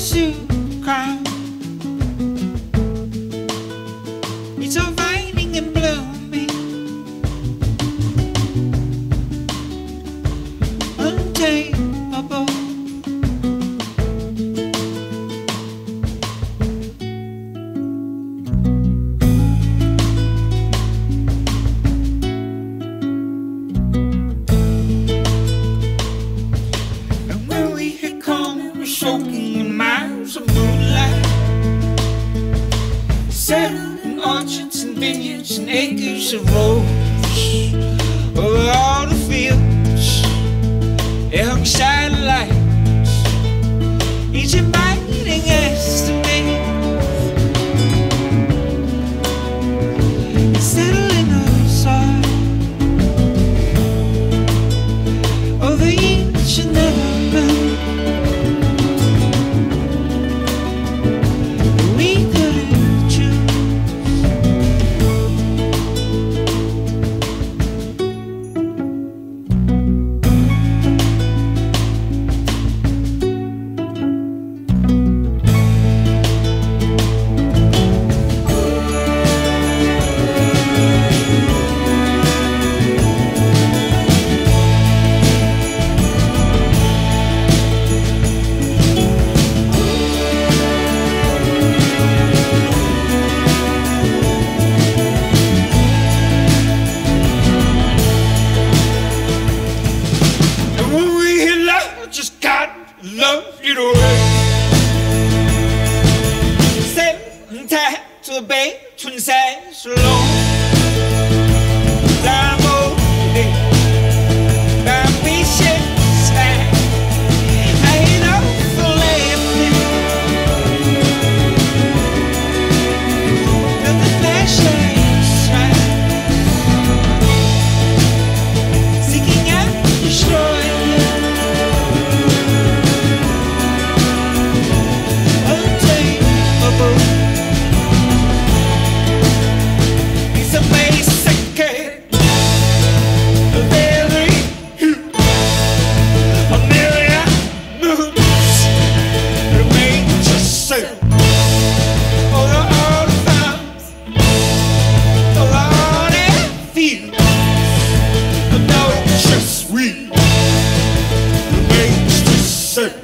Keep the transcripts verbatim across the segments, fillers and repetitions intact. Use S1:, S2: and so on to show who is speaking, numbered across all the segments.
S1: to crown. It's all vining and blooming, untamable. And when we hit corner, we're soaking in miles of moonlight, settled in orchards and vineyards and acres of rose, over all the fields, young satellites, each inviting us to me, settling outside over each and every moon. We couldn't choose. And when we hit love, just got love it away. Sail and tied to a bay, twin sides alone. Climb over the day, climb we share the sky. I ain't up for laughing, but the flashlight's right, seeking out to destroy you. Untamable. It's a massacre of every hue. A million moons remain just same. Over all the farms, over all their fields, but now it's just we remains the same.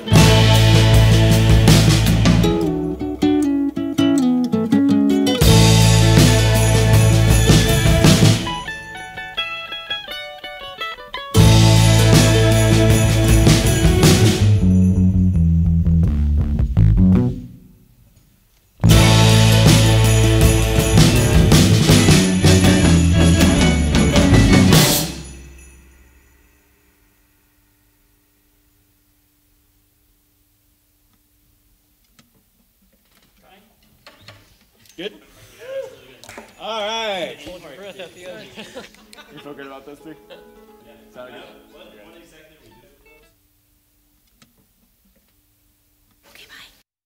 S2: Good? All right.
S3: Hold your breath at the end.
S2: You feel good about those three? Sound good?